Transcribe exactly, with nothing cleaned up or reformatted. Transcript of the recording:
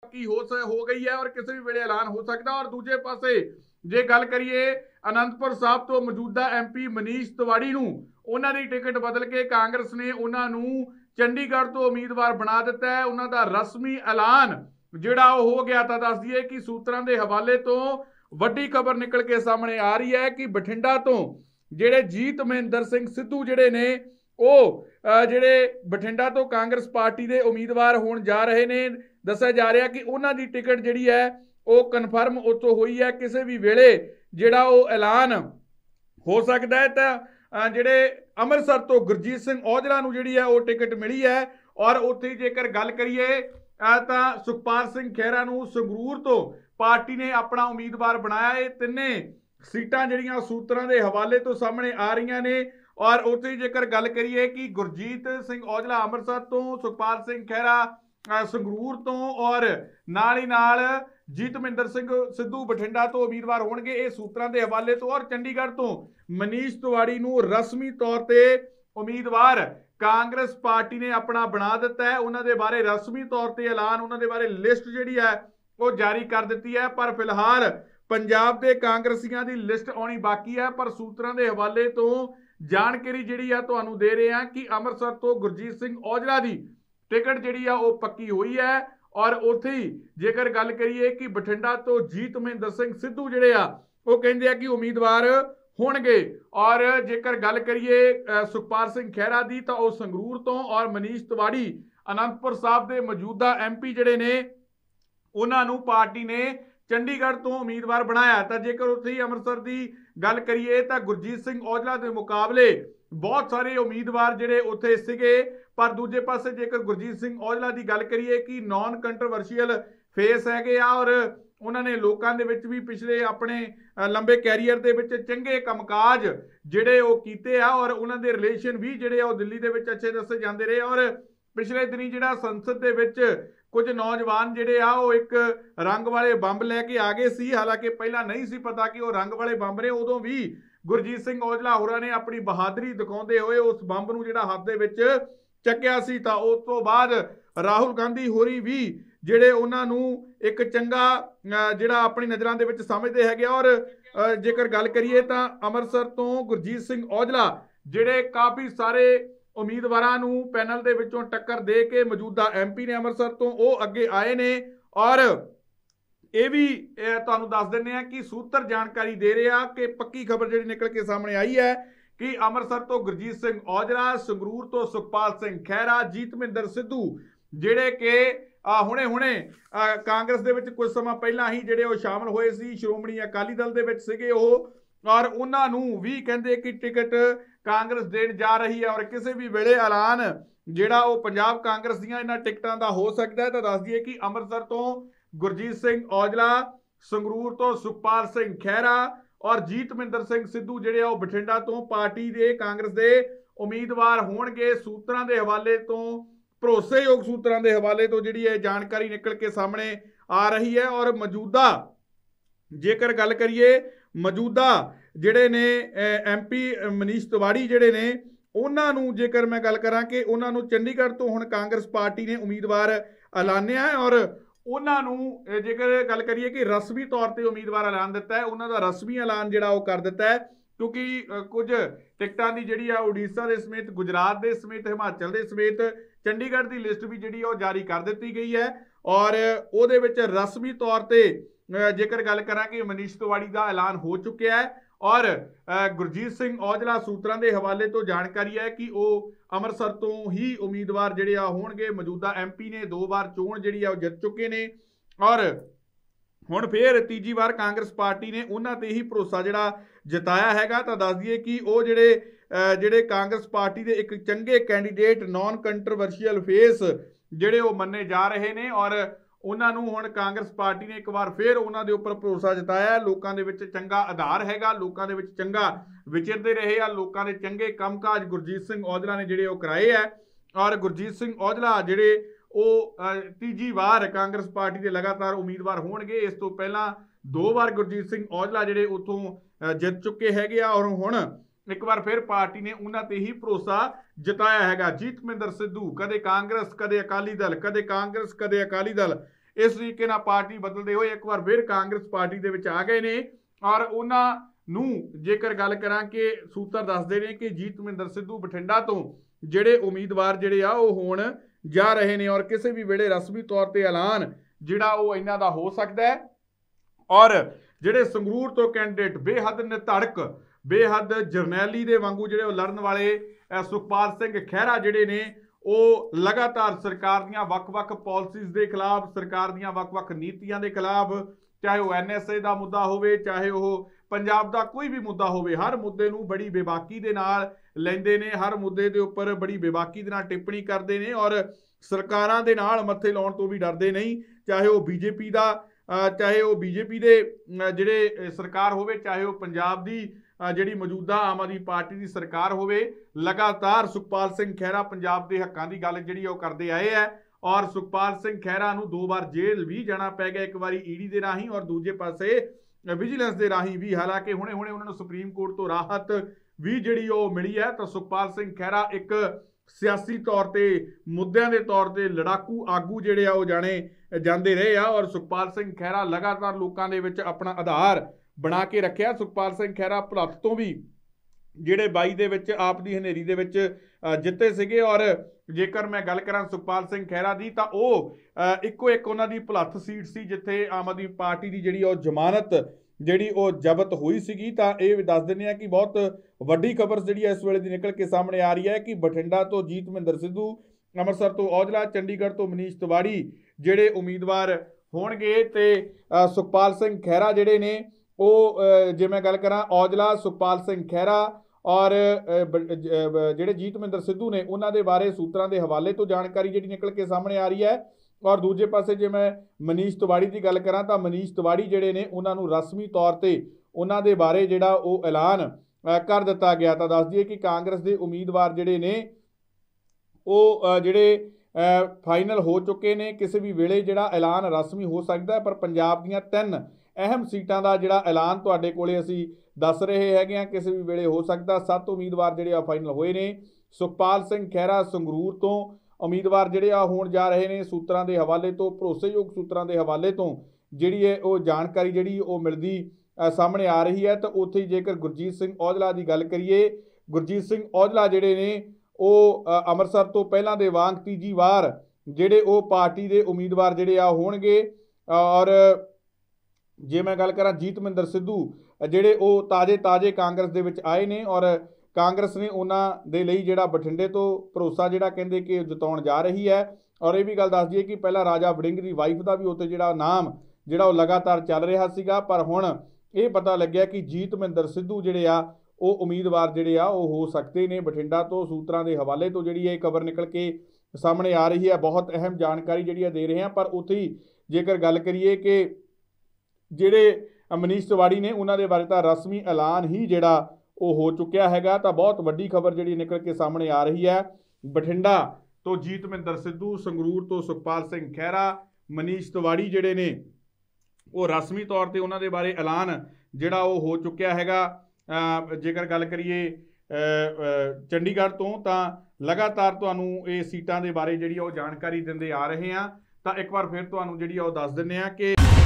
की हो हो गई है और किसी भी वेले ऐलान हो सकता। और दूजे पासे जे गल करिए आनंदपुर साहब तो मौजूदा एम पी मनीष तिवाड़ी नूं उन्हां दी टिकट बदल के कांग्रेस ने उन्हां नूं चंडीगढ़ तो उम्मीदवार बना दिता है। उन्हां दा रस्मी ऐलान जिहड़ा हो गया। तो दस दईए कि सूत्रां दे हवाले तो वड्डी खबर निकल के सामने आ रही है कि बठिंडा तो जिहड़े जीत महेंद्र सिंह सिद्धू जिहड़े ने ਉਹ ਜਿਹੜੇ ਬਠਿੰਡਾ ਤੋਂ ਕਾਂਗਰਸ ਪਾਰਟੀ ਦੇ ਉਮੀਦਵਾਰ ਹੋਣ ਜਾ ਰਹੇ ਨੇ। ਦੱਸਿਆ ਜਾ ਰਿਹਾ ਕਿ ਉਹਨਾਂ ਦੀ ਟਿਕਟ ਜਿਹੜੀ ਹੈ ਉਹ ਕਨਫਰਮ ਉੱਥੋਂ ਹੋਈ ਹੈ। ਕਿਸੇ ਵੀ ਵੇਲੇ ਜਿਹੜਾ ਉਹ ਐਲਾਨ ਹੋ ਸਕਦਾ ਹੈ। ਤਾਂ ਜਿਹੜੇ ਅੰਮ੍ਰਿਤਸਰ ਤੋਂ ਗੁਰਜੀਤ ਸਿੰਘ ਔਜਲਾ ਨੂੰ ਜਿਹੜੀ ਹੈ ਉਹ ਟਿਕਟ ਮਿਲੀ ਹੈ। ਔਰ ਉੱਥੇ ਜੇਕਰ ਗੱਲ ਕਰੀਏ ਤਾਂ ਸੁਖਪਾਲ ਸਿੰਘ ਖਹਿਰਾ ਨੂੰ ਸੰਗਰੂਰ ਤੋਂ ਪਾਰਟੀ ਨੇ ਆਪਣਾ ਉਮੀਦਵਾਰ ਬਣਾਇਆ। ਇਹ ਤਿੰਨੇ ਸੀਟਾਂ ਜਿਹੜੀਆਂ ਸੂਤਰਾਂ ਦੇ ਹਵਾਲੇ ਤੋਂ ਸਾਹਮਣੇ ਆ ਰਹੀਆਂ ਨੇ। और उत्थे जेकर गल करिए कि गुरजीत सिंह औजला अमृतसर तो, सुखपाल सिंह खैरा संगरूर तो और नाल ही नाल जीत महेंद्र सिंह सिद्धू बठिंडा तो उम्मीदवार होणगे। ये सूत्रां दे हवाले तो। और चंडीगढ़ तो मनीष तिवाड़ी नूं रस्मी तौर ते उम्मीदवार कांग्रेस पार्टी ने अपना बना दिता है। उन्हां दे बारे रस्मी तौर ते ऐलान, उन्हां दे बारे लिस्ट जिहड़ी है वो जारी कर दित्ती है। पर फिलहाल पंजाब दे कांग्रेसियां दी लिस्ट आउणी बाकी है। पर सूत्रां दे हवाले तो जानकारी जिहड़ी आ तुहानूं दे रहे हैं कि अमृतसर तो गुरजीत सिंह औजला की टिकट जिहड़ी आ वो पक्की हुई है। और उत्थे ही जेकर गल करिए कि बठिंडा तो जीत महेंद्र सिंह सिद्धू जिहड़े आ वो कहंदे आ कि उम्मीदवार होणगे। और जेकर गल करिए सुखपाल सिंह खैरा की तो वह संगरूर तो और मनीष तिवाड़ी आनंदपुर साहब के मौजूदा एम पी जिहड़े ने उन्हां नूं पार्टी ने चंडीगढ़ तो उम्मीदवार बनाया। तो जेकर उत्थे ही अमृतसर की गल करिए तो गुरजीत सिंह औजला के मुकाबले बहुत सारे उम्मीदवार जिहड़े उत्थे सीगे। पर दूजे पासे जेकर गुरजीत सिंह औजला की गल करिए कि नॉन कंट्रोवर्शियल फेस हैगे आ और उन्होंने लोगों के विच भी पिछले अपने लंबे कैरीयर के विच चंगे कामकाज जिहड़े वो कीते आ और उन्हों के रिलेशन भी जिहड़े वो दिल्ली के विच अच्छे दसे जाते रहे। और पिछले दिनी जिहड़ा संसद के विच कुछ नौजवान जिहड़े आ वो एक रंग वाले बंब लैके आ गए सी। हालांकि पहला नहीं सी पता कि वो रंग वाले बंब ने। उदों भी गुरजीत सिंह औजला होरां ने अपनी बहादरी दिखाउंदे होए उस बंब नूं जिहड़ा हत्थ दे विच चक्किया सी। तां उस तो बाद राहुल गांधी होरी भी जिहड़े उन्हां नूं एक चंगा जिहड़ा अपनी नज़रां दे विच समझदे हैगे। और जेकर गल करिए तां अमृतसर तो गुरजीत सिंह औजला जिहड़े काफ़ी सारे उम्मीदवारों नूं पैनल दे विचों टक्कर दे के मौजूदा एम पी ने अमृतसर तो वो अगे आए ने। और ये भी तुहानूं दस दिंदे आ कि सूत्र जानकारी दे रहे आ कि पक्की खबर जिहड़ी निकल के सामने आई है कि अमृतसर तो गुरजीत सिंह औजला, संगरूर तो सुखपाल सिंह खैरा, जीत महेंद्र सिद्धू जिहड़े कि हुणे हुणे कांग्रेस दे विच कुछ समा पहलां ही जिहड़े वो शामिल होए सी, श्रोमणी अकाली दल दे विच सीगे वो। और उन्हां नूं भी कहंदे कि टिकट कांग्रेस देण जा रही है। और किसी भी वेले ऐलान जिहड़ा वो पंजाब कांग्रेस दीआं इन्हां टिकटां दा हो सकदा है। तो दस दईए कि अमृतसर तो गुरजीत सिंह औजला, संगरूर तो सुखपाल सिंह खैरा और जीत महेंद्र सिंह सिद्धू जिहड़े आ बठिंडा तो पार्टी दे कांग्रेस दे उम्मीदवार होणगे। सूत्रां दे हवाले तो भरोसेयोग सूत्रां दे हवाले तो जिहड़ी है जानकारी निकल के सामने आ रही है। और मौजूदा जेकर गल करिए मौजूदा जिहड़े ने एम पी मनीष तिवाड़ी जिहड़े ने उन्हां नूं जेकर मैं गल करां कि उन्हां नूं चंडीगढ़ तो हुण कांग्रेस पार्टी ने उम्मीदवार ऐलानिया है। और उन्हां नूं जेकर गल करिए कि रस्मी तौर पर उम्मीदवार ऐलान दिता है, उन्हां दा रस्मी ऐलान जिहड़ा वो कर दिता है। क्योंकि कुछ टिकटां दी जिहड़ी आ उड़ीसा के समेत, गुजरात के समेत, हिमाचल के समेत चंडीगढ़ की लिस्ट भी जिहड़ी वो जारी कर दी गई है। और उहदे विच रस्मी तौर पर जेकर गल करां कि मनीष तिवाड़ी का ऐलान हो चुका है। और गुरजीत सिंह औजला सूत्रां दे हवाले तो जानकारी है कि वो अमृतसर तो ही उम्मीदवार जिहड़े आ होणगे। मौजूदा एम पी ने दो बार चोण जिहड़ी आ जित चुके ने। और हुण फिर तीजी बार कांग्रेस पार्टी ने उन्हां ते ही भरोसा जिहड़ा जताया हैगा। तो दस दईए कि वो जिहड़े जिहड़े कांग्रेस पार्टी के एक चंगे कैंडीडेट नॉन कंट्रोवर्शियल फेस जिहड़े वो मन्ने जा रहे ने। और उन्होंने हुण कांग्रेस पार्टी ने एक बार फिर उन्होंने उपर भरोसा जताया। लोगों के विच चंगा आधार हैगा, लोगों के विच चंगा विचरते रहे आ, लोगों के चंगे कामकाज गुरजीत सिंह औजला ने जिहड़े वो कराए है। और गुरजीत सिंह औजला जिहड़े वो तीजी बार कांग्रेस पार्टी के लगातार उम्मीदवार होणगे। इस तो पहला दो बार गुरजीत सिंह औजला जिहड़े उत्थों जित चुके हैगे आ। और हुण एक बार फिर पार्टी ने उन्होंने ही भरोसा जताया हैगा। जीत महेंद्र सिद्धू कदे कांग्रेस कदे अकाली दल, कदे कांग्रेस कदे अकाली दल, इस तरीके नाल पार्टी बदलते हुए एक बार फिर कांग्रेस पार्टी दे विच आ गए ने। और उन्हां नूं जेकर गल करां कि सूत्र दसदे ने कि जीतमिंदर सिद्धू बठिंडा तो जिहड़े उम्मीदवार जिहड़े आ ओह होण जा रहे ने और किसी भी वेले रस्मी तौर पर ऐलान जिहड़ा ओह इन्हां दा हो सकदा है। और जिहड़े संगरूर तो कैंਡੀਡੇਟ बेहद निधड़क बेहद जरनैली दे वांगू जिहड़े लड़न वाले सुखपाल सिंह खैरा जिहड़े ने ਉਹ लगातार सरकार ਦੀਆਂ ਵੱਖ-ਵੱਖ पॉलिसीज़ ਦੇ खिलाफ सरकार ਦੀਆਂ ਵੱਖ-ਵੱਖ ਨੀਤੀਆਂ ਦੇ खिलाफ चाहे वह एन एस ए का मुद्दा होवे चाहे वह पंजाब का कोई भी मुद्दा होवे हर मुद्दे नूं बड़ी बेबाकी दे नाल लैंदे ने, हर मुद्दे दे उपर बड़ी बेबाकी दे नाल टिप्पणी करते हैं और सरकारां दे नाल मत्थे लाउण तो भी डरते नहीं। चाहे वह बीजेपी का चाहे वह बीजेपी दे जिहड़े सरकार होवे चाहे वह पंजाब की जिहड़ी मौजूदा आम आदमी पार्टी की सरकार होवे, लगातार सुखपाल सिंह खैरा पंजाब के हक्कां की गल जिहड़ी ओह करते आए है। और सुखपाल सिंह खैरा नूं दो बार जेल भी जाना पै गया, एक बारी ईडी के राही और दूजे पासे विजिलेंस के राही भी। हालांकि हुणे हुणे उन्होंने सुप्रीम कोर्ट तो राहत भी जिहड़ी ओह मिली है। तो सुखपाल सिंह खैरा एक सियासी तौर पर मुद्दों के तौर पर लड़ाकू आगू जिहड़े आ ओह जाने जाते रहे आ और सुखपाल सिंह खैरा लगातार लोगों के विच अपना आधार बना के रखिया। सुखपाल सिंह खैरा भुलत्थ तो भी जिहड़े बाई दे विच आप दी हनेरी दे विच जिते सीगे और जेकर मैं गल करां सुखपाल सिंह खैरा दी तां ओह इक्को एक उन्हां दी भुलत्थ सीट सी जिथे आम आदमी पार्टी की जिहड़ी ओह जमानत जिहड़ी ओह जबत हुई सीगी। तां इह दस दिंदे आ कि बहुत वड्डी खबर जिहड़ी इस वेले दी निकल के सामने आ रही है कि बठिंडा तो जीतमिंदर सिद्धू, अमृतसर तो औजला, चंडीगढ़ तो मनीष तिवाड़ी जिहड़े उम्मीदवार होणगे ते सुखपाल सिंह खैरा जिहड़े ने ਉਹ ਜੇ मैं गल करा औजला सुखपाल सिंह खैरा और ਜਿਹੜੇ ਜੀਤਮਿੰਦਰ ਸਿੱਧੂ ਨੇ ਉਹਨਾਂ ਦੇ ਬਾਰੇ ਸੂਤਰਾਂ ਦੇ ਹਵਾਲੇ ਤੋਂ ਜਾਣਕਾਰੀ ਜਿਹੜੀ ਨਿਕਲ ਕੇ ਸਾਹਮਣੇ ਆ ਰਹੀ ਹੈ। ਔਰ ਦੂਜੇ ਪਾਸੇ ਜੇ ਮੈਂ ਮਨੀਸ਼ ਤਿਵਾੜੀ ਦੀ ਗੱਲ ਕਰਾਂ ਤਾਂ ਮਨੀਸ਼ ਤਿਵਾੜੀ ਜਿਹੜੇ ਨੇ ਉਹਨਾਂ ਨੂੰ ਰਸਮੀ ਤੌਰ ਤੇ ਉਹਨਾਂ ਦੇ ਬਾਰੇ ਜਿਹੜਾ ਉਹ ਐਲਾਨ ਕਰ ਦਿੱਤਾ ਗਿਆ। ਤਾਂ ਦੱਸ ਦਈਏ ਕਿ ਕਾਂਗਰਸ ਦੇ ਉਮੀਦਵਾਰ ਜਿਹੜੇ ਨੇ ਉਹ ਜਿਹੜੇ ਫਾਈਨਲ ਹੋ ਚੁੱਕੇ ਨੇ। ਕਿਸੇ ਵੀ ਵੇਲੇ ਜਿਹੜਾ ਐਲਾਨ ਰਸਮੀ ਹੋ ਸਕਦਾ ਪਰ ਪੰਜਾਬ ਦੀਆਂ ਤਿੰਨ अहम सीटां का जिहड़ा ऐलान तुहाडे कोले असीं दस रहे हैगे, किसी भी वेले हो सकता। सत्त उम्मीदवार जिहड़े आ फाइनल होए ने। सुखपाल सिंह खैरा संगरूर तो उम्मीदवार जिहड़े आ होण जा रहे ने। सूत्रां दे हवाले तो भरोसेयोग सूत्रां दे हवाले तो जिहड़ी है वो जानकारी जिहड़ी वो मिलदी सामने आ रही है। तो उत्थे जेकर गुरजीत सिंह औजला की गल करिए, गुरजीत सिंह औजला जिहड़े ने वो अमृतसर तो पहलां दे वांग तीजी वार जिहड़े वो पार्टी के उम्मीदवार जिहड़े आ होणगे। और जे मैं गल करा जीतमिंदर सिद्धू जिहड़े वो ताजे ताजे कांग्रेस दे विच आए ने और कांग्रेस ने उन्हां दे लई जिहड़ा बठिंडे तो भरोसा जिहड़ा कहंदे कि जताउण जा रही है। और ये भी गल दस दईए कि पहला राजा वड़िंग दी वाइफ का भी उत्ते जिहड़ा नाम जिहड़ा लगातार चल रहा सीगा, पर हुण ये पता लग्या कि जीतमिंदर सिद्धू जिहड़े आ वो उम्मीदवार जिहड़े आ वो हो सकते ने बठिंडा तो। सूत्रां दे हवाले तो जिहड़ी ये खबर निकल के सामने आ रही है, बहुत अहम जानकारी जिहड़ी दे रहे हैं। पर उत्थे जेकर गल करिए कि ਜਿਹੜੇ ਮਨੀਸ਼ ਤਿਵਾੜੀ ਨੇ ਉਹਨਾਂ ਦੇ ਬਾਰੇ ਤਾਂ ਰਸਮੀ ਐਲਾਨ ਹੀ ਜਿਹੜਾ ਉਹ ਹੋ ਚੁੱਕਿਆ ਹੈਗਾ। ਤਾਂ ਬਹੁਤ ਵੱਡੀ ਖਬਰ ਜਿਹੜੀ ਨਿਕਲ ਕੇ ਸਾਹਮਣੇ ਆ ਰਹੀ ਹੈ। ਬਠਿੰਡਾ ਤੋਂ ਜੀਤਮਿੰਦਰ ਸਿੱਧੂ, ਸੰਗਰੂਰ ਤੋਂ ਸੁਖਪਾਲ ਸਿੰਘ ਖਹਿਰਾ, ਮਨੀਸ਼ ਤਿਵਾੜੀ ਜਿਹੜੇ ਨੇ ਉਹ ਰਸਮੀ ਤੌਰ ਤੇ ਉਹਨਾਂ ਦੇ ਬਾਰੇ ਐਲਾਨ ਜਿਹੜਾ ਉਹ ਹੋ ਚੁੱਕਿਆ ਹੈਗਾ। ਜੇਕਰ ਗੱਲ ਕਰੀਏ ਚੰਡੀਗੜ੍ਹ ਤੋਂ ਤਾਂ ਲਗਾਤਾਰ ਤੁਹਾਨੂੰ ਇਹ ਸੀਟਾਂ ਦੇ ਬਾਰੇ ਜਿਹੜੀ ਉਹ ਜਾਣਕਾਰੀ ਦਿੰਦੇ ਆ ਰਹੇ ਹਾਂ। ਤਾਂ ਇੱਕ ਵਾਰ ਫਿਰ ਤੁਹਾਨੂੰ ਜਿਹੜੀ ਉਹ ਦੱਸ ਦਿੰਦੇ ਆ ਕਿ